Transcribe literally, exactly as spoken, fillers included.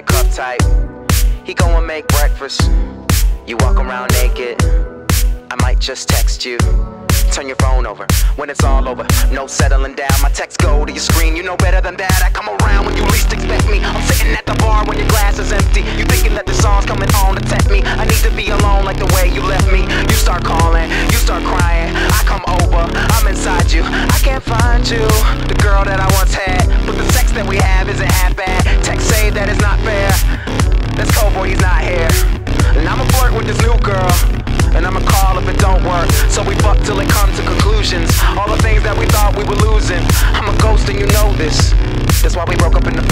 the cup type. He go and make breakfast. You walk around naked. I might just text you. Turn your phone over when it's all over. No settling down, my texts go to your screen. You know better than that, I come around when you least expect me. I'm sitting at the bar when your glass is empty. You thinking that the song's coming on to tempt me. I need to be alone like the way you left me. You start calling, you start crying. I come over, I'm inside you. I can't find you, the girl that I once had. But the sex that we have isn't half bad. Text say that it's not fair. That's cold boy, he's not here. And I'ma flirt with this new girl, and I'ma call if it don't work. So we fuck till it comes to conclusions. All the things that we thought we were losing, I'm a ghost and you know this. That's why we broke up in the